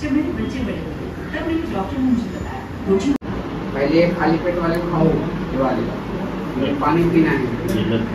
जब मेरे बच्चे बड़े हुए तब मेरे डॉक्टर ने मुझे बताया पहले खाली पेट वाले खाओ वाले पानी पीना है।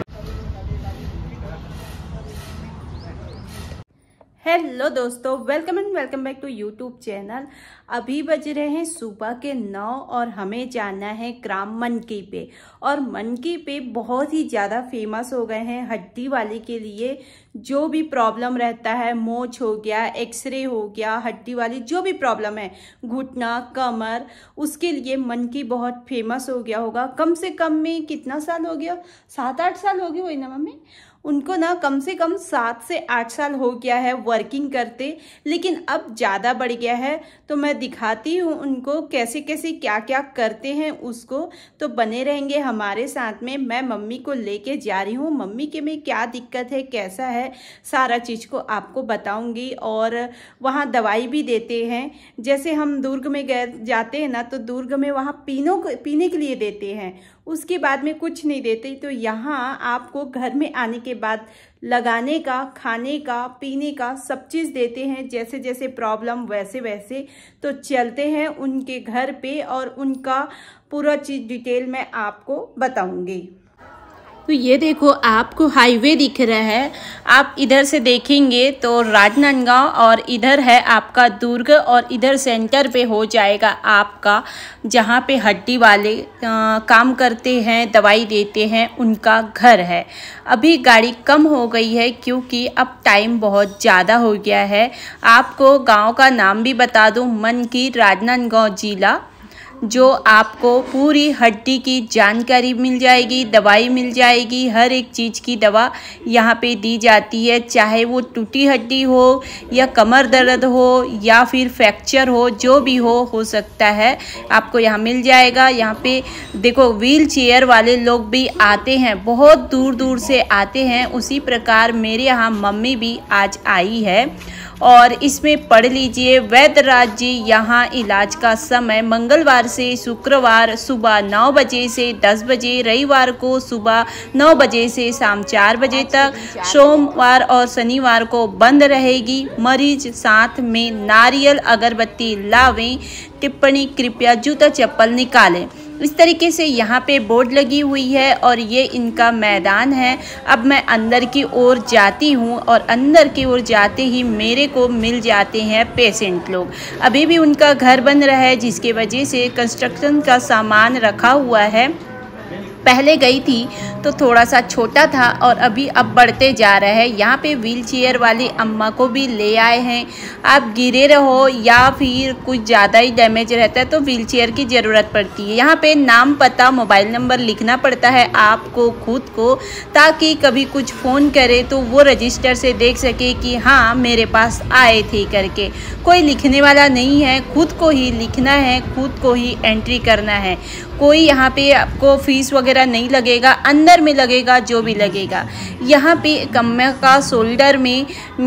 हेलो दोस्तों, welcome and welcome back to YouTube channel. अभी बज रहे हैं सुबह के 9 और हमें जाना है ग्राम मनकी पे। और मनकी पे बहुत ही ज़्यादा फेमस हो गए हैं हड्डी वाले के लिए। जो भी प्रॉब्लम रहता है, मोच हो गया, एक्सरे हो गया, हड्डी वाली जो भी प्रॉब्लम है, घुटना, कमर, उसके लिए मनकी बहुत फेमस हो गया होगा। कम से कम में कितना साल हो गया, 7-8 साल हो गए हुए ना मम्मी उनको ना, कम से कम 7 से 8 साल हो गया है वर्किंग करते। लेकिन अब ज़्यादा बढ़ गया है, तो मैं दिखाती हूँ उनको कैसे कैसे क्या क्या करते हैं उसको। तो बने रहेंगे हमारे साथ में। मैं मम्मी को लेके जा रही हूँ, मम्मी के में क्या दिक्कत है, कैसा है, सारा चीज़ को आपको बताऊँगी। और वहाँ दवाई भी देते हैं। जैसे हम दुर्ग में जाते हैं ना, तो दुर्ग में वहाँ पीने के लिए देते हैं, उसके बाद में कुछ नहीं देते। तो यहाँ आपको घर में आने के बाद लगाने का, खाने का, पीने का सब चीज़ देते हैं। जैसे जैसे प्रॉब्लम वैसे वैसे। तो चलते हैं उनके घर पे और उनका पूरा चीज़ डिटेल में आपको बताऊंगी। तो ये देखो, आपको हाईवे दिख रहा है। आप इधर से देखेंगे तो राजनांदगांव, और इधर है आपका दुर्ग, और इधर सेंटर पे हो जाएगा आपका जहाँ पे हड्डी वाले काम करते हैं, दवाई देते हैं, उनका घर है। अभी गाड़ी कम हो गई है क्योंकि अब टाइम बहुत ज़्यादा हो गया है। आपको गांव का नाम भी बता दूँ, मनकी, राजनांदगांव जिला। जो आपको पूरी हड्डी की जानकारी मिल जाएगी, दवाई मिल जाएगी, हर एक चीज़ की दवा यहाँ पे दी जाती है। चाहे वो टूटी हड्डी हो या कमर दर्द हो या फिर फ्रैक्चर हो, जो भी हो सकता है, आपको यहाँ मिल जाएगा। यहाँ पे देखो, व्हील चेयर वाले लोग भी आते हैं, बहुत दूर दूर से आते हैं। उसी प्रकार मेरे यहाँ मम्मी भी आज आई है। और इसमें पढ़ लीजिए, वैद्यराज जी यहाँ इलाज का समय मंगलवार से शुक्रवार सुबह 9 बजे से 10 बजे, रविवार को सुबह 9 बजे से शाम 4 बजे तक, सोमवार और शनिवार को बंद रहेगी। मरीज साथ में नारियल अगरबत्ती लावें, टिप्पणी कृपया जूता चप्पल निकालें। इस तरीके से यहाँ पे बोर्ड लगी हुई है और ये इनका मैदान है। अब मैं अंदर की ओर जाती हूँ और अंदर की ओर जाते ही मेरे को मिल जाते हैं पेशेंट लोग। अभी भी उनका घर बन रहा है, जिसके वजह से कंस्ट्रक्शन का सामान रखा हुआ है। पहले गई थी तो थोड़ा सा छोटा था और अभी अब बढ़ते जा रहा है। यहाँ पे व्हील चेयर वाली अम्मा को भी ले आए हैं। आप गिरे रहो या फिर कुछ ज़्यादा ही डैमेज रहता है तो व्हील चेयर की ज़रूरत पड़ती है। यहाँ पे नाम, पता, मोबाइल नंबर लिखना पड़ता है आपको खुद को, ताकि कभी कुछ फ़ोन करे तो वो रजिस्टर से देख सके कि हाँ मेरे पास आए थे करके। कोई लिखने वाला नहीं है, खुद को ही लिखना है, खुद को ही एंट्री करना है। कोई यहाँ पे आपको फीस वगैरह नहीं लगेगा, अंदर में लगेगा जो भी लगेगा। यहाँ पे कमर का शोल्डर में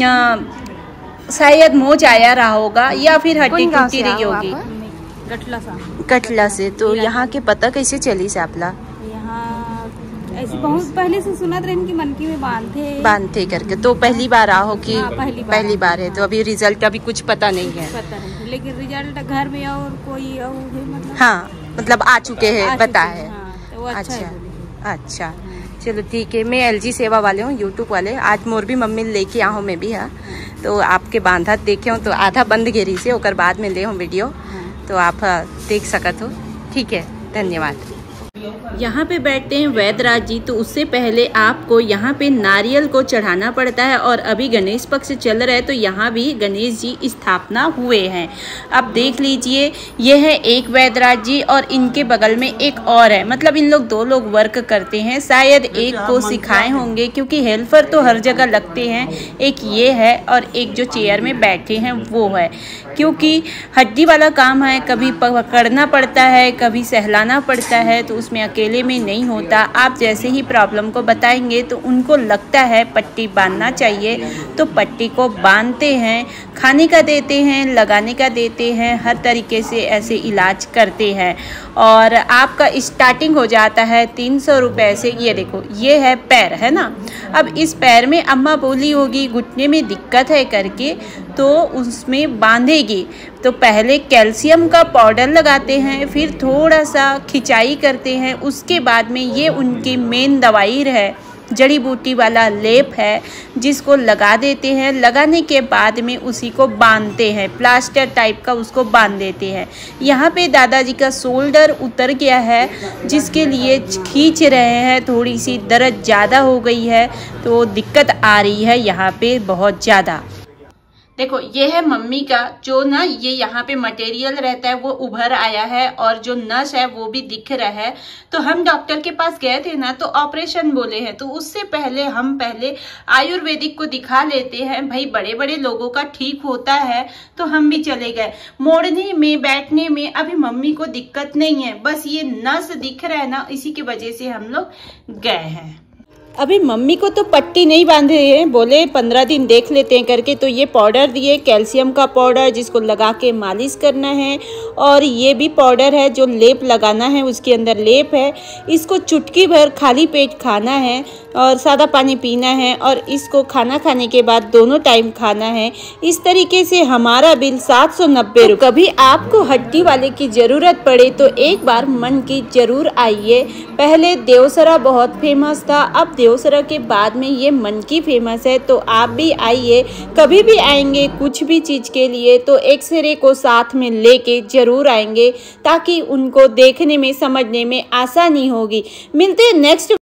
शायद मोच आया रहा होगा या फिर हड्डी टूटी रही होगी। कटला से। तो यहाँ के पता कैसे चली से आपला? यहाँ ऐसे बहुत पहले से सुना था इनकी मनकी में बांधे करके। तो पहली बार आओ कि? हाँ, पहली बार है। तो अभी रिजल्ट अभी कुछ पता नहीं है। लेकिन रिजल्ट घर में और कोई मतलब, हाँ मतलब आ चुके हैं, पता है। हाँ, तो वो अच्छा चलो ठीक है। मैं LG सेवा वाले हूँ, यूट्यूब वाले। आज मोर भी मम्मी लेके आ हूँ, मैं भी हाँ। तो आपके बांधा देखे हूँ तो आधा बंद घेरी से और बाद में ले हूँ वीडियो, तो आप देख सकत हो। ठीक है, धन्यवाद। यहाँ पे बैठते हैं वैद्यराज जी। तो उससे पहले आपको यहाँ पे नारियल को चढ़ाना पड़ता है। और अभी गणेश पक्ष चल रहा है तो यहाँ भी गणेश जी स्थापना हुए हैं। अब देख लीजिए, ये है एक वैद्यराज जी और इनके बगल में एक और है। मतलब इन लोग 2 लोग वर्क करते हैं। शायद एक को सिखाए होंगे क्योंकि हेल्पर तो हर जगह लगते हैं। एक ये है और एक जो चेयर में बैठे हैं वो है। क्योंकि हड्डी वाला काम है, कभी पकड़ना पड़ता है, कभी सहलाना पड़ता है, तो उसमें अकेले में नहीं होता। आप जैसे ही प्रॉब्लम को बताएंगे तो उनको लगता है पट्टी बांधना चाहिए, तो पट्टी को बांधते हैं। खाने का देते हैं, लगाने का देते हैं, हर तरीके से ऐसे इलाज करते हैं। और आपका स्टार्टिंग हो जाता है 300 रुपये से। ये देखो, ये है पैर, है ना। अब इस पैर में अम्मा बोली होगी घुटने में दिक्कत है करके, तो उसमें बांधेगी। तो पहले कैल्शियम का पाउडर लगाते हैं, फिर थोड़ा सा खिंचाई करते हैं, उसके बाद में ये उनकी मेन दवाई है, जड़ी बूटी वाला लेप है, जिसको लगा देते हैं। लगाने के बाद में उसी को बांधते हैं, प्लास्टर टाइप का उसको बांध देते हैं। यहाँ पे दादाजी का शोल्डर उतर गया है, जिसके लिए खींच रहे हैं, थोड़ी सी दर्द ज़्यादा हो गई है, तो दिक्कत आ रही है यहाँ पे बहुत ज़्यादा। देखो ये है मम्मी का, जो ना ये यहाँ पे मटेरियल रहता है वो उभर आया है, और जो नस है वो भी दिख रहा है। तो हम डॉक्टर के पास गए थे ना, तो ऑपरेशन बोले हैं, तो उससे पहले हम आयुर्वेदिक को दिखा लेते हैं भाई, बड़े बड़े लोगों का ठीक होता है। तो हम भी चले गए। मोड़ने में बैठने में अभी मम्मी को दिक्कत नहीं है, बस ये नस दिख रहा है ना, इसी की वजह से हम लोग गए हैं। अभी मम्मी को तो पट्टी नहीं बांधे हैं, बोले 15 दिन देख लेते हैं करके। तो ये पाउडर दिए, कैल्शियम का पाउडर, जिसको लगा के मालिश करना है। और ये भी पाउडर है जो लेप लगाना है, उसके अंदर लेप है। इसको चुटकी भर खाली पेट खाना है और सादा पानी पीना है, और इसको खाना खाने के बाद दोनों टाइम खाना है। इस तरीके से हमारा बिल 790 रुपये। कभी आपको हड्डी वाले की ज़रूरत पड़े तो एक बार मन की ज़रूर आइए। पहले देवसरा बहुत फेमस था, अब देवसरा के बाद में ये मन की फेमस है। तो आप भी आइए, कभी भी आएंगे कुछ भी चीज़ के लिए तो एक्सरे को साथ में लेके ज़रूर आएंगे, ताकि उनको देखने में समझने में आसानी होगी। मिलते हैं नेक्स्ट